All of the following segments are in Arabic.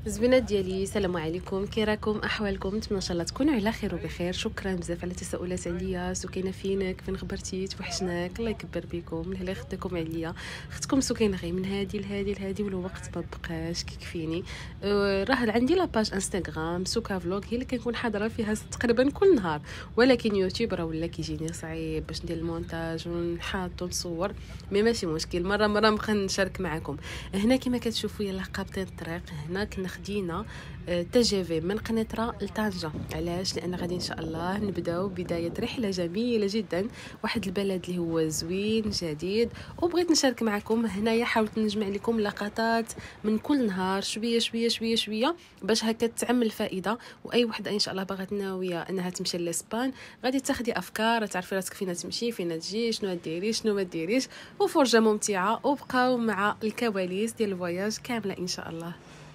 الزوينات ديالي، السلام عليكم. كي راكم؟ احوالكم؟ نتمنى ان شاء الله تكونوا على خير وبخير. شكرا بزاف على التساؤلات عليا. سكينه فينك؟ فين خبرتي؟ توحشناك. الله يكبر بكم. لهلا خدكم عليا. اختكم سكينه غير من هادي لهادي والوقت ما بقاش كيكفيني. راه عندي لاباج انستغرام سوكا فلوغ، هي اللي كنكون حاضره فيها تقريبا كل نهار، ولكن يوتيوب راه ولا كيجيني صعيب باش ندير المونتاج ونحط ونصور. مي ماشي مشكل، مره نبقى نشارك معكم. هنا كما كتشوفوا يلا قابطين الطريق. هنا كنا خدينا تجيفي من قنيطره لطنجه. علاش؟ لان غادي ان شاء الله نبداو بدايه رحله جميله جدا، واحد البلد اللي هو زوين جديد، وبغيت نشارك معكم. هنايا حاولت نجمع لكم لقطات من كل نهار شويه شويه شويه شويه باش هكا تعمل فائده. واي وحده ان شاء الله باغات ناويه انها تمشي لاسبان غادي تاخدي افكار، تعرفي راسك فين تمشي فين تجي، شنو ديري شنو ما ديريش، وفرجه ممتعه. وبقاو مع الكواليس ديال الفواياج كامله ان شاء الله.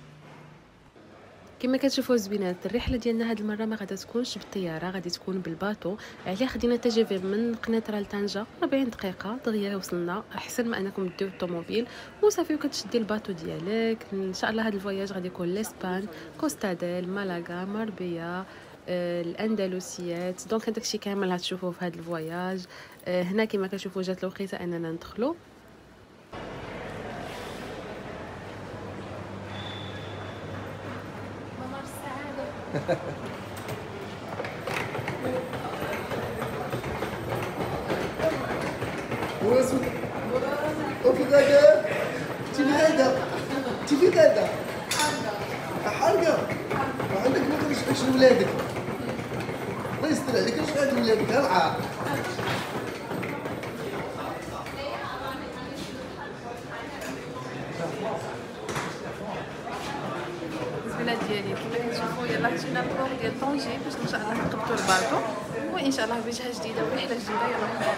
كما كتشوفوا زوينات، الرحله ديالنا هاد المره ما غادا تكونش بالطياره، غادي تكون بالباطو. عليه خدينا تجيفي من قنيطره لطنجه 40 دقيقه دغيا وصلنا، احسن ما انكم ديو الطوموبيل وصافي وكتشدي الباطو ديالك. ان شاء الله هاد الفواياج غادي يكون لاسبان، كوستاديل، مالاغا، ماربيا، الاندلسيات. دونك داكشي كامل غتشوفوه في هاد الفواياج. هنا كما كتشوفوا جات الوقيته اننا ندخلوا. ممر السعاده. واسود وفي غدا تيجي غدا تيجي غدا حرقه عندك ما تمشيش لولادك. الله يستر عليك، اش غادي ولادك العار. الزبينات ديالي كما كتشوفوا يلاه جينا البلوغ ديال طونجي باش ان شاء الله نقبطوا الباطو، وان شاء الله وجهه جديده ورحله جديده. يلا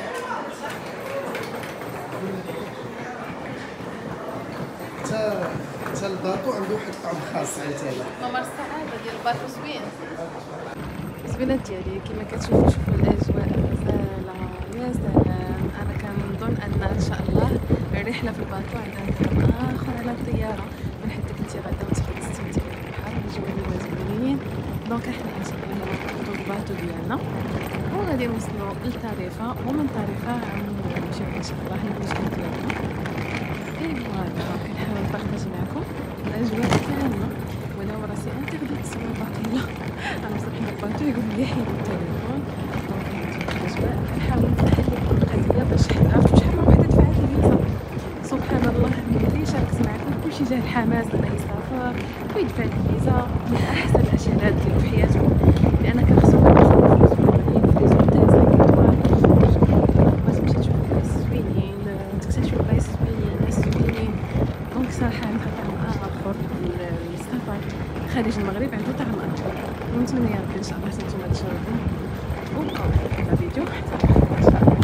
تا الباطو عنده واحد الطعم خاص عيتها. ممر السعاده ديال الباطو زوين. الزبينات ديالي كما كتشوفوا، شوفوا الاجواء غزاله يا سلام. انا كنظن ان ان شاء الله الرحله في الباطو عندها طعم اخر على الطياره. من حيت كنتي غادا وتقدري تستمتعي بالبحر والجو زوينين. دونك احنا ان شاء الله نقبطوا الباطو ديالنا وغادي نوصلوا لطريفه، ومن طريفه غنمشيو ان شاء الله للوجهه ديالنا. فوالا كنحاول نبارطاجي معكم الاجواء كامله، وانا وراسي انترفيو تصوير باطيله. انا صراحه الباطو يقول لي حيد التليفون. دونك الاجواء كنحاول نسهل لكم القضيه باش عرفتوا شحال من وحده دفعات الفيزا. سبحان الله، ملي شاركت معكم كلشي جاه الحماس انه يسافر ويدفع الفيزا. من احسن الاشياء اللي ديروا في حياتكم، لان كنخصو خارج المغرب عنده طعم اخر. ونتمنى يا ربي ان شاء الله نتوما تجربوا وبقاو في الفيديو حتى ان شاء الله.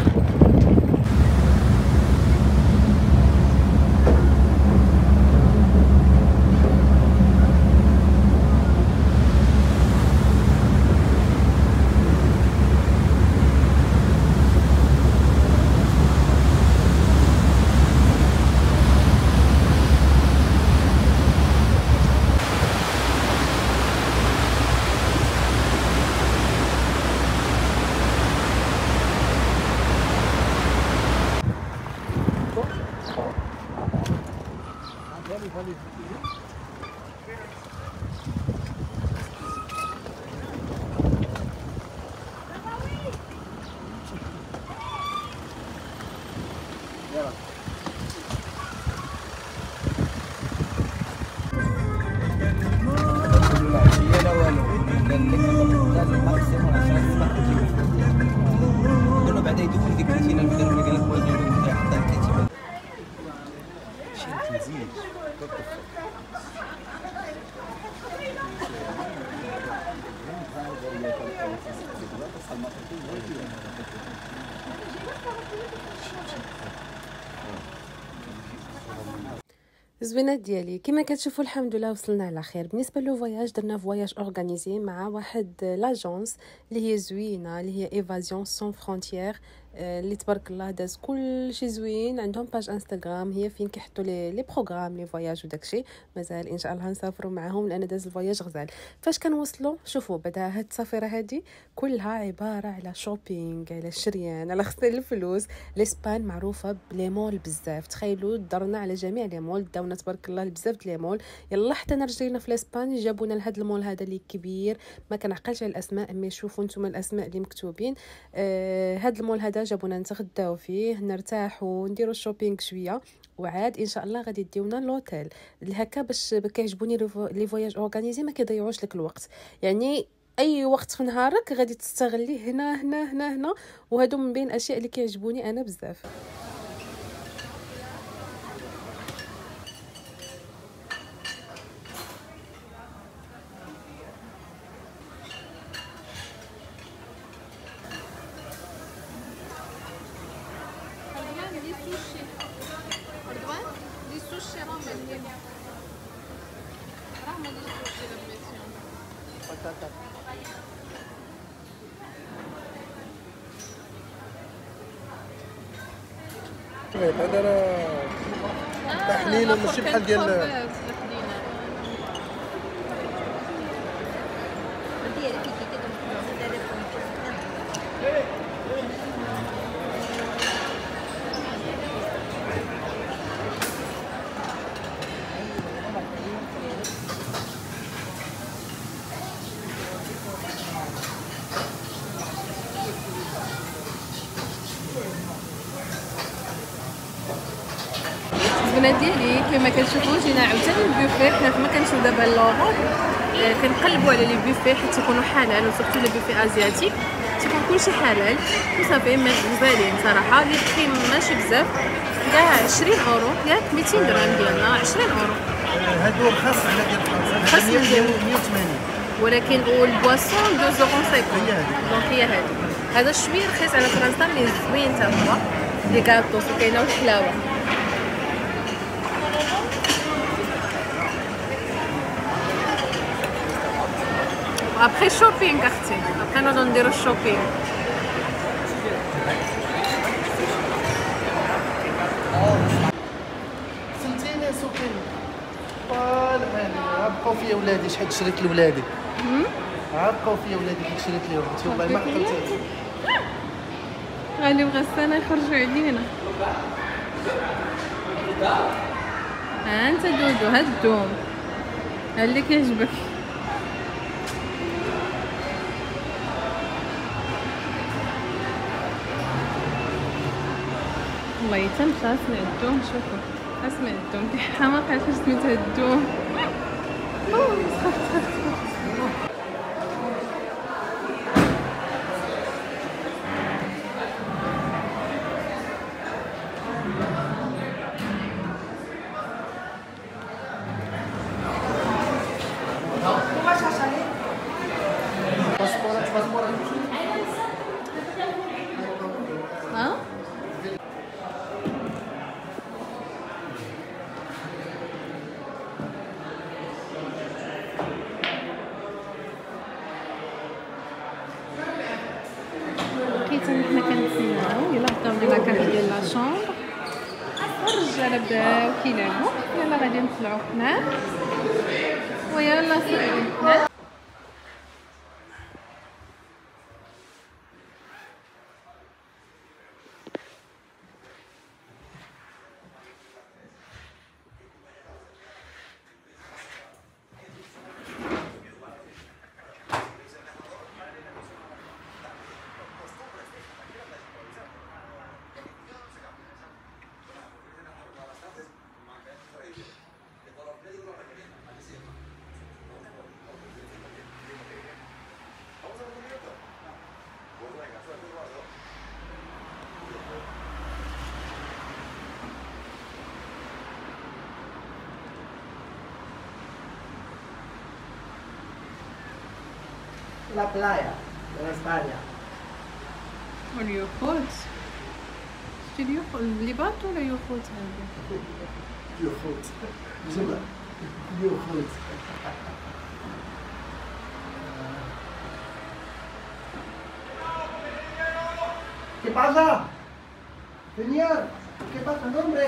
بعدا يدور ديك الكتينه اللي بدير لك الكوازون حتى الكتيبه شي تنزيل. الزوينات ديالي كما كتشوفوا الحمد لله وصلنا على خير. بالنسبه لو فواياج درنا فواياج اورغانيزي مع واحد لاجونس اللي هي زوينه، اللي هي ايفازيون سون فرونتيير. اللي تبارك الله داز كل شيء زوين. عندهم باج انستغرام هي فين كيحطوا لي بروغرام لي فواياج وداكشي. مازال ان شاء الله نسافروا معاهم لان داز الفواياج غزال. فاش كنوصلوا شوفوا بعدا هاد السفيره هذه كلها عباره على شوبينغ، على شريان، على خسر الفلوس. الاسبان معروفه بلي مول بزاف، تخيلوا درنا على جميع لي مول، داونا تبارك الله بزاف لي مول. يلا حتى رجلينا في الاسبان جابونا لهاد المول هذا اللي كبير، ما كنعقلش على الاسماء، مي شوفوا نتوما الاسماء اللي مكتوبين. هاد المول هذا جابونا نتغداو فيه، نرتاحوا، نديروا شوبينغ شويه، وعاد ان شاء الله غادي يديونا لوتيل هكا. باش كيعجبوني لي فواياج اورغانيزي ما كيضيعوش لك الوقت، يعني اي وقت في نهارك غادي تستغليه هنا هنا هنا هنا. وهادو من بين الاشياء اللي كيعجبوني انا بزاف. هذا راه تحليل ماشي بحال ديال البنات ديالي كما كتشوفوا جينا عاوتاني البوفيه. حنا فما كنمشيو دابا لوروب كنقلبوا على لي بوفيه حيت يكونوا حلال، وسورتو لي بوفيه ازياتيك تيكون كلشي حلال وصافي غزالين صراحه. لي بري ماشي بزاف، كاع 20 اورو ياك 200 درهم ديالنا 20 اورو. هادو رخاص على ديال فرنسا، خاص 180 ولكن والبواسون 2.50 دونك هي هادي. هذا شويه رخيص على فرنسا مي زوين حتى هو. لي كاطوس وكاينه الحلاوه. ابخي شوبينغ اختي، ابخي نوضو نديرو الشوبينغ. سلتيني سوقي طالع عبقوا فيا ولادي شحال شريت لولادي. عبقوا فيا ولادي كي شريت لهم، انت والله ما عقلتي. غالي بغا السنه يخرجوا علينا. ها انت دودو هاد الدوم ها اللي كيعجبك. والله يتمشى اسمع الدوم. شوفوا اسمع الدوم كي حماقه عرفتي سميتها الدوم. ها لقيت حنا كنتسناو. يلا بداو لينا كارت ديال لا شومبر، الرجاله بداو كيلعبوا. يلا غادي نطلعوا هنا ويلا سيدي. La playa en España. واليخوت شتي اليخوت اللي بات ولا يخوت هذا؟ يخوت جمع يخوت. ¿Qué pasa? Daniel, ¿qué pasa, hombre?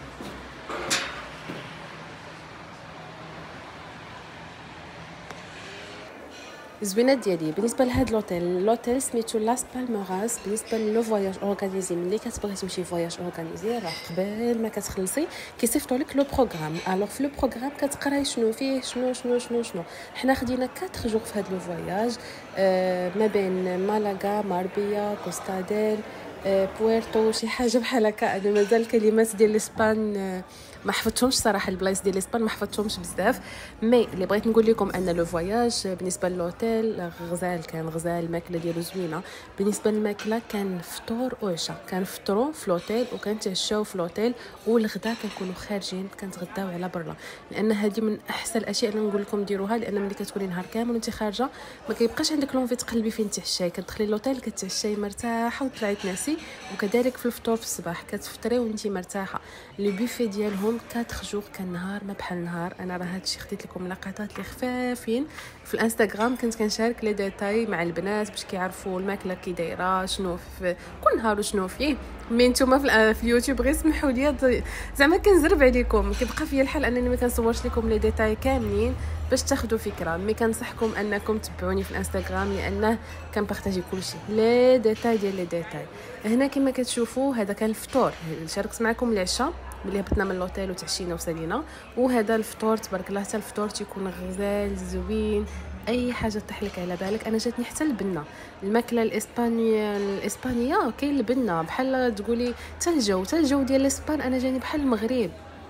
الزوينات ديالي بالنسبه لهاد لوتيل سميتو لاس بالموراس. بالنسبه لو فواياج اورغانيزي، ملي كتبغي تمشي فواياج اورغانيزي راه قبل ما كتخلصي كيصيفطوا لك لو بروغرام. الوغ في لو بروغرام كتقراي شنو فيه، شنو حنا خدينا 4 جوغ في هاد لو فواياج، ما بين مالاغا، ماربيا، كوستاديل، بويرتو، شي حاجه بحال هكا. انا مازال الكلمات ديال الاسبان ما حفظتهمش صراحه، البلايص ديال الاسبان ما حفظتهمش بزاف. مي اللي بغيت نقول لكم ان لو فواياج بالنسبه للوتيل غزال، كان غزال، الماكله ديالو زوينه. بالنسبه للماكله كان فطور وعشاء، كنفطروا في لوتيل وكنتعشاو في لوتيل، والغدا كنكونوا خارجين كنتغداو على برا. لان هذه من احسن الاشياء اللي نقول لكم ديروها، لان ملي كتكوني نهار كامل وانت خارجه ما كيبقاش عندك لونفي تقلبي فين تعشاي، كتدخلي لوتيل كتعشاي مرتاحه وطلعي تناسي. وكذلك في الفطور في الصباح كتفطري وانت مرتاحه. لي بوفي ديالهم 4 جوغ كان نهار ما بحال نهار. انا راه هادشي خديت لكم لقطات اللي خفافين في الانستغرام، كنت كنشارك لي ديتاي مع البنات باش كيعرفوا الماكله كي دايره، شنو في كل نهار وشنو فيه. مي نتوما في اليوتيوب غير سمحوا لي، زعما كنزرب عليكم، كيبقى فيا الحال انني ما كنصورش لكم لي ديتاي كاملين باش تاخذوا فكره. مي كنصحكم انكم تتبعوني في الانستغرام لانه كنبارطاجي كلشي لي ديتاي ديال لي ديتاي. هنا كما كتشوفوا هذا كان الفطور، شاركت معكم العشاء ملي هبطنا من اللوتيل وتعشينا وسالينا، وهذا الفطور تبارك الله حتى الفطور تيكون غزال زوين، اي حاجه طيح لك على بالك. انا جاتني حتى البنه، الماكله الاسبانيه كاين البنه بحال تقولي حتى الجو ديال الاسبان. انا جاني بحال المغرب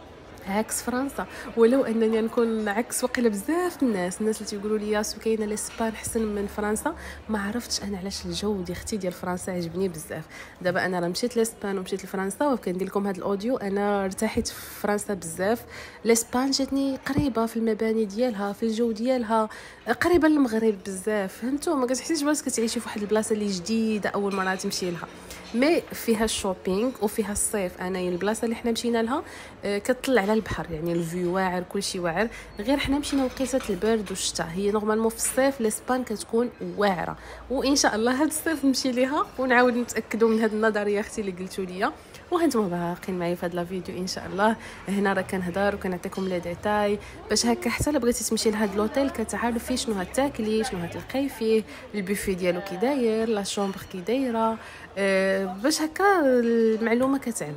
عكس فرنسا، ولو انني نكون عكس وقيله بزاف الناس اللي تيقولوا لي سكينه الاسبان احسن من فرنسا. ما عرفتش انا علاش الجو ديال اختي ديال فرنسا عجبني بزاف. دابا انا راه مشيت لاسبان ومشيت لفرنسا وكندير لكم هذا الاوديو، انا ارتحيت في فرنسا بزاف. الاسبان جاتني قريبه في المباني ديالها، في الجو ديالها قريبه للمغرب بزاف، فهمتوا؟ ما كتحسيش براسك كتعيشي في واحد البلاصه اللي جديده اول مره تمشي لها. مي فيها الشوبينغ وفيها الصيف. انا البلاصه اللي حنا مشينا لها كتطلع على البحر، يعني الفيو واعر، كلشي واعر، غير حنا مشينا وقيته البرد والشتاء. هي نورمالمون في الصيف الاسبان كتكون واعره، وان شاء الله هذا الصيف نمشي ليها ونعاود نتاكدوا من هذه النظريه اختي اللي قلتوا لي. وهانتم باقيين معايا في هذا الفيديو ان شاء الله. هنا راه كنهضر وكنعطيكم لي ديتاي باش هكا حتى الا بغيتي تمشي لهاد لوطيل كتعرفي شنو هتاكلي، شنو هتلقاي فيه، البوفي ديالو كي داير، لا شومبر كي دايره، باش هكا المعلومه كتعم.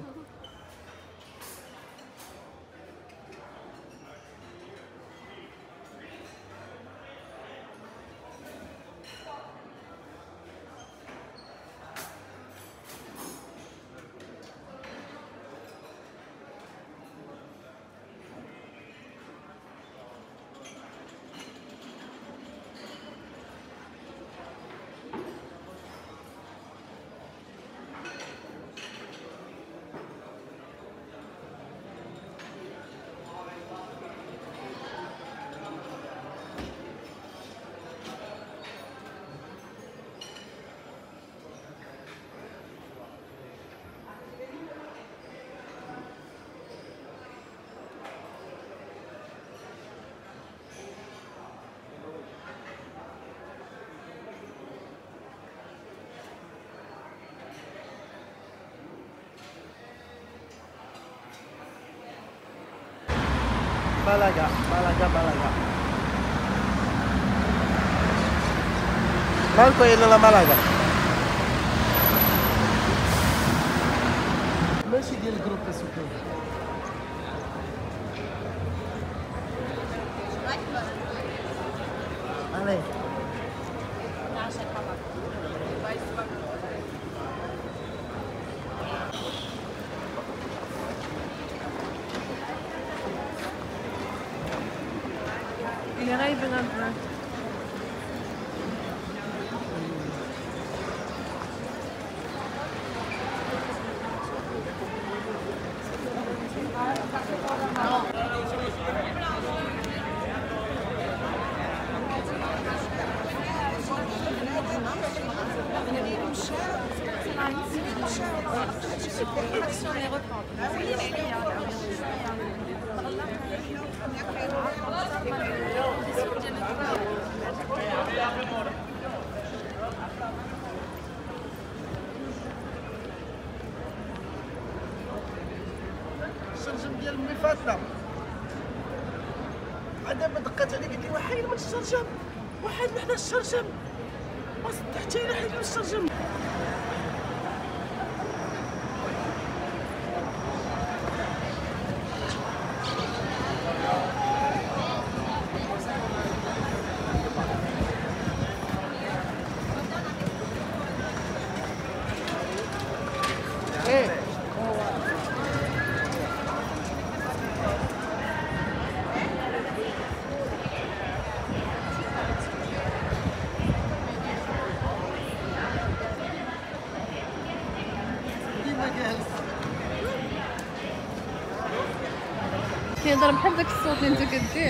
Málaga. Marco إلى مالاغا. ماشي ديال الجروب السكان. عليه. اللي غايبه نهار Ah oui, ديال امي فاطمه دابا دقات علي قالت لي وحيد من الشرجم وحيد من حدا الشرجم ما صدق حتى الا حيد من الشرجم. كيهضر بحال داك الصوت اللي انت كدير.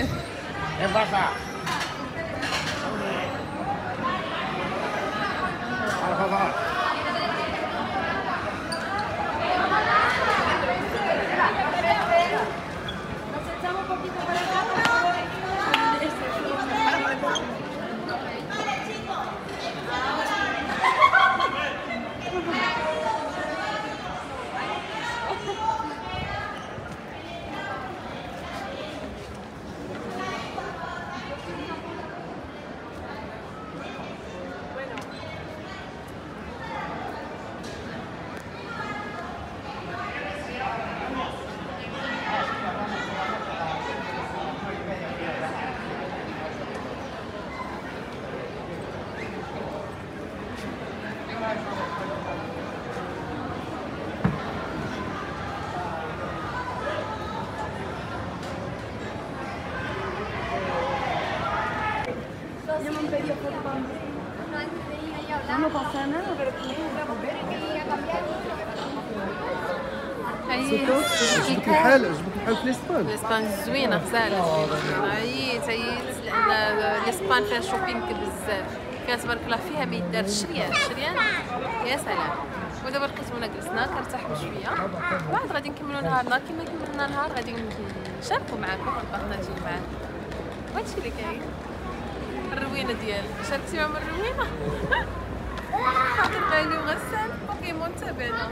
عجبك الحال في الاسبان؟ الاسبان زوينه غزاله. عييت لان الاسبان فيها شوبينغ بزاف، فيها تبارك الله، فيها ما يدار شريان يا سلام. ودابا لقيت هنا جلسنا كنرتاحوا شويه، وعاد غادي نكملوا نهارنا. كما كملنا نهار غادي نشاركوا معكم ونبارطاجيو معاكم. وهادشي اللي كاين الروينه ديالي. شاركتي معهم الروينه؟ خاطر غالي وغسان بوكيمون تابعنا.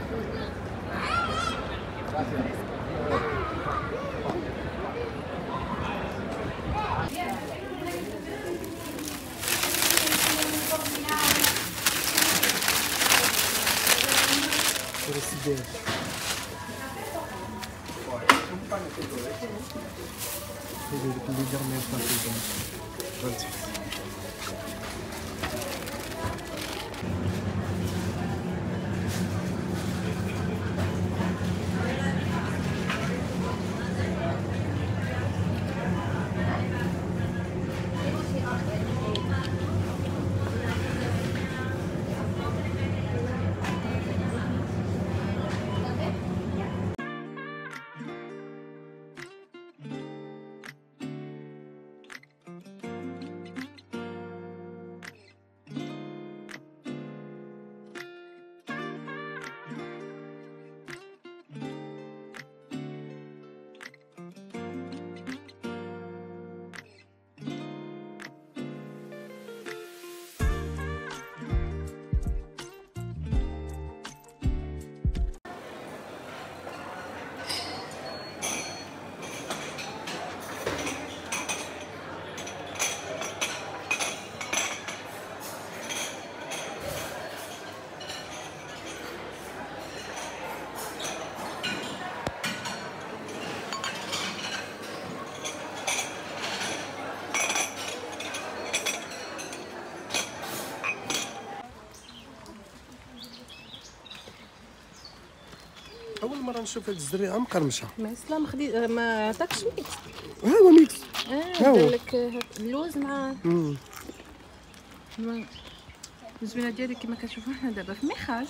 اول مره نشوف هاد الزريعه مقرمشه. ما اسلام خدي ما عطاكش ميكس. ها هو ميكس. ها هو لك اللوز مع الزوينه ديالي كما كتشوفوا حنا دابا في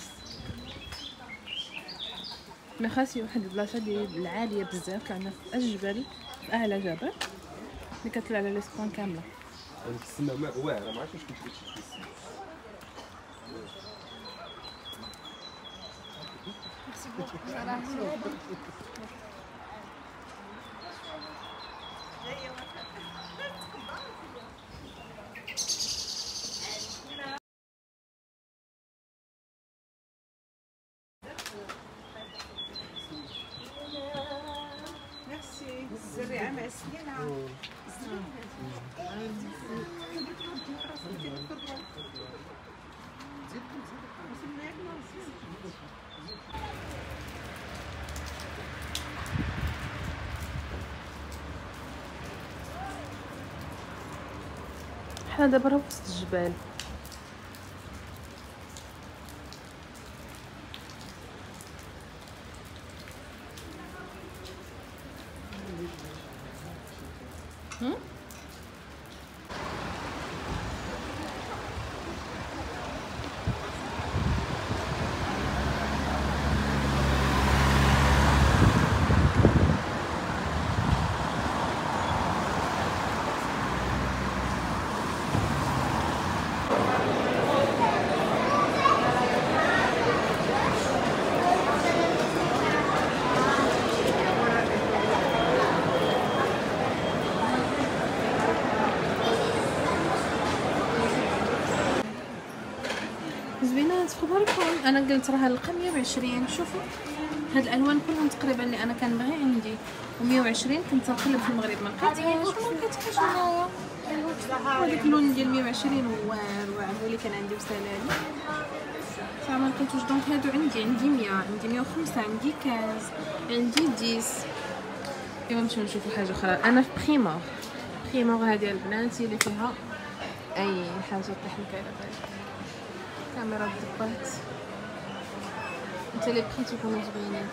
ميخاس. واحد البلاصه ديال العاليه بزاف، كعنا في الجبل، في اعلى جبل اللي كتطلع على الاسبان كامله. السماء واعره، ما عرفتش واش كنت كتشوف حنا دابا راه وسط الجبال. زوينات في خبركم، انا قلت راه نلقى 120. شوفوا هاد الالوان كلهم تقريبا اللي انا كنبغي عندي، و120 كنت نقلب في المغرب ما لقيتهاش وما لقيتهاش هنايا. هذاك اللون ديال 120 واعر اللي كان عندي وسالالي صح ما لقيتوش. دونك هادو عندي 100، عندي 105، عندي 15، عندي 10. ايوا نمشيو نشوفو حاجه اخرى. انا في بريمور هادي البنات اللي فيها اي حاجه طيح لك على بالك. كاميرا ضبات انت اللي بقيتو يكونوا زوينين.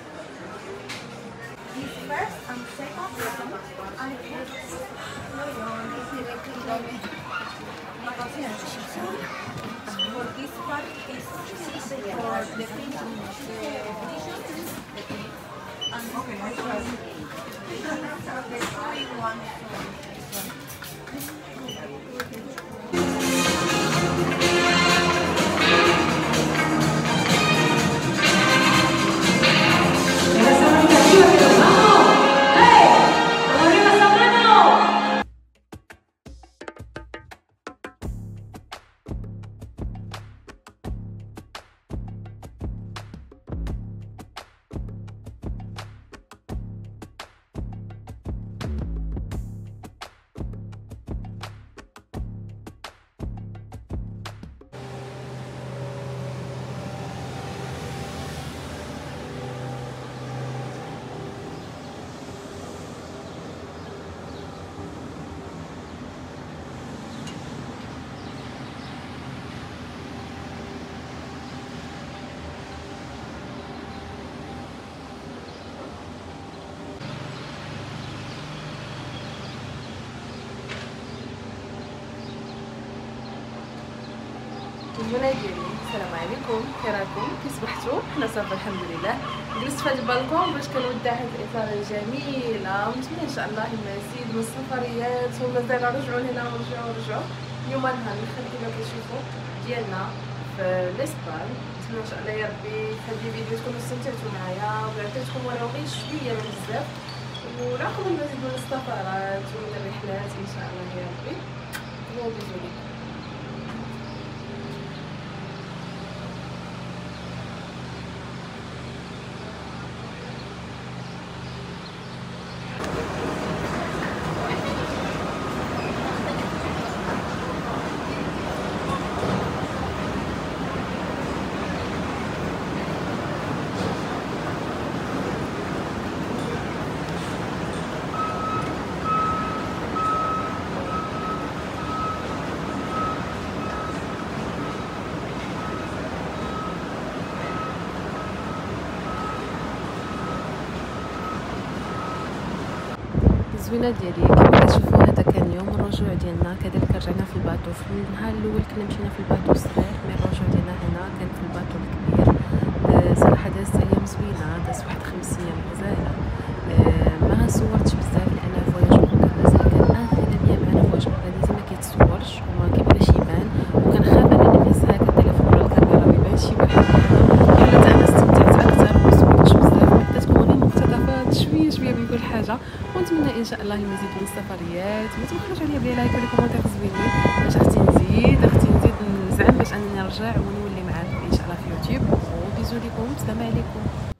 البنات ديالي السلام عليكم، كي راكم؟ كي صبحتوا؟ حنا صافي الحمد لله. جلست في هذا البالكون باش كنودع هاد الاطار الجميله، ونتمنى ان شاء الله المزيد من السفريات ومازال رجعوا لهنا ورجعوا. اليوم نهار الاخر كما كتشوفوا ديالنا في الاسبان. نتمنى ان شاء الله يا ربي في هذه الفيديو تكونوا استمتعتوا معايا وعطيتكم ولو غير شويه من بزاف، ونعقبوا المزيد من السفرات ومن الرحلات ان شاء الله يا ربي. وبيزو ليكم. الزوينه ديالي كما كتشوفوا هذا كان يوم الرجوع ديالنا. كذلك رجعنا في الباطو. في النهار الاول كنا مشينا في الباطو الصغير، مي الرجوع ديالنا هنا كان في الباطو الكبير. صراحه دازت ايام زوينه، دازت واحد 5 ايام غزاله. ما صورتش بزاف لان فواياج بروكا مازال كان اغلبيه معنا فواياج بروكا ديزي ما كيتصورش وما كيبغيش يبان، وكنخاف انني نهز هكا التليفون ولا الكاميرا ما يبانش شي واحد. حتى انا استمتعت اكثر وما صورتش بزاف، عطيتكم غير مقتطفات شويه من كل حاجه. ونتمنى ان شاء الله المزيد من السفريات. ما تبخلوش عليا بلي لايك ولا كومونتير زوينين باش اختي نزيد نزعم باش انني نرجع ونولي معاكم ان شاء الله في يوتيوب. وبيزو لكم، السلام عليكم.